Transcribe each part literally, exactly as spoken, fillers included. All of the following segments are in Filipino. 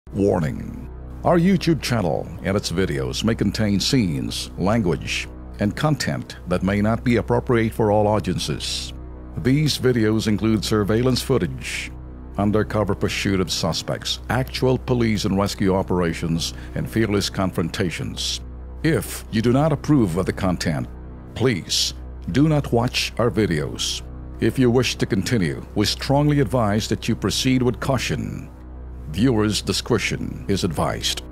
Warning: our YouTube channel and its videos may contain scenes, language, and content that may not be appropriate for all audiences. These videos include surveillance footage, undercover pursuit of suspects, actual police and rescue operations, and fearless confrontations. If you do not approve of the content, please do not watch our videos. If you wish to continue, we strongly advise that you proceed with caution. Viewers' discretion is advised.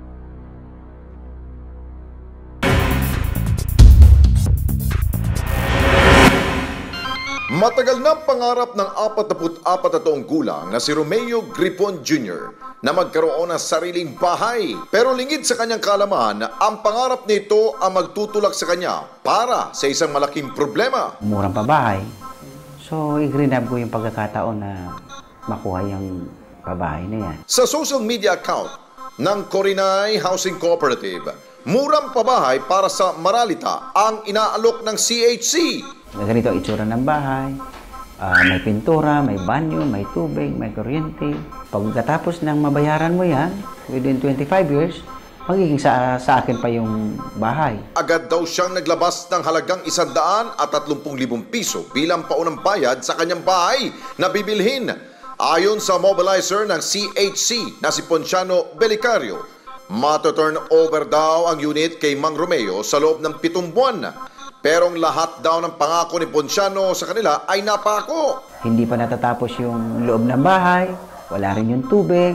Matagal na pangarap ng apat-na-apat na taong gulang na si Romeo Gripon Junior na magkaroon ng sariling bahay. Pero lingid sa kanyang kaalaman, ang pangarap nito ang magtutulak sa kanya para sa isang malaking problema. Murang pabahay. So, i-greenup ko yung pagkakataon na makuha yung pabahay na yan. Sa social media account ng Corinay Housing Cooperative, murang pabahay para sa Maralita ang inaalok ng C H C. Ganito ang itsura ng bahay. Uh, may pintura, may banyo, may tubig, may kuryente. Pagkatapos ng mabayaran mo yan, within twenty-five years, magiging sa, sa akin pa yung bahay. Agad daw siyang naglabas ng halagang isang daan at tatlumpung libong piso bilang paunang bayad sa kanyang bahay na bibilhin. Ayon sa mobilizer ng C H C na si Ponciano Belicario, mato-turn over daw ang unit kay Mang Romeo sa loob ng pitong buwan. Pero ang lahat daw ng pangako ni Ponciano sa kanila ay napako. Hindi pa natatapos yung loob ng bahay, wala rin yung tubig.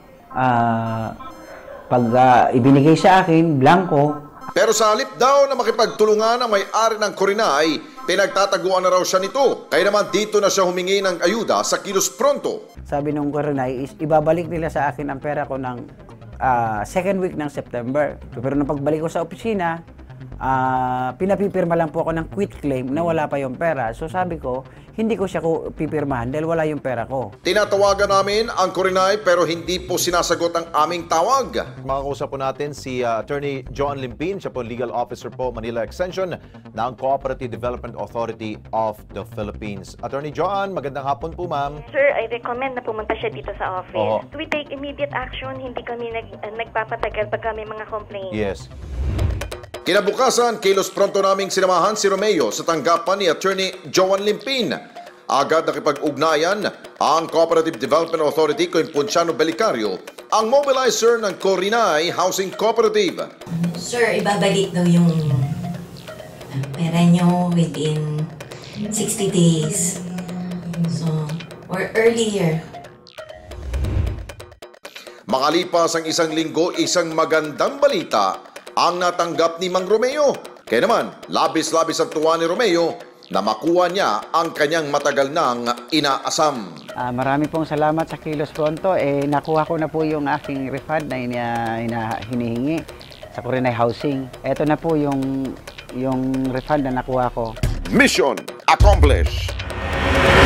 Uh, pag uh, ibinigay sa akin, blanco. Pero sa halip daw na makipagtulungan ang may-ari ng Corinay, pinagtataguan na raw siya nito. Kaya naman dito na siya humingi ng ayuda sa Kilos Pronto. Sabi ng Corinay is ibabalik nila sa akin ang pera ko ng uh, second week ng September. Pero nung pagbalik ko sa opisina, Uh, pinapipirma lang po ako ng quit claim na wala pa yung pera. So sabi ko, hindi ko siya ko pipirmahan dahil wala yung pera ko. Tinatawagan namin ang Corinay pero hindi po sinasagot ang aming tawag. Makakausap po natin si uh, Attorney John Limpin, siya po Legal Officer po Manila Extension ng Cooperative Development Authority of the Philippines. Attorney John, magandang hapon po ma'am. Sir, I recommend na pumunta siya dito sa office. Oo. We take immediate action, hindi kami nag, uh, nagpapatagal pag may mga complaints. Yes. Kinabukasan, Kilos Pronto naming sinamahan si Romeo sa tanggapan ni Attorney Joan Limpin. Agad nakipag-ugnayan ang Cooperative Development Authority kay Ponciano Belicario, ang mobilizer ng Corinay Housing Cooperative. Sir, ibabalik daw yung pera nyo within sixty days. So, or earlier. Makalipas ang isang linggo, isang magandang balita ang natanggap ni Mang Romeo. Kaya naman, labis-labis ang tuwa ni Romeo na makuha niya ang kanyang matagal nang inaasam. Uh, marami pong salamat sa Kilos Pronto. Eh, nakuha ko na po yung aking refund na ina, ina, hinihingi sa Corinay Housing. Ito na po yung, yung refund na nakuha ko. Mission accomplished!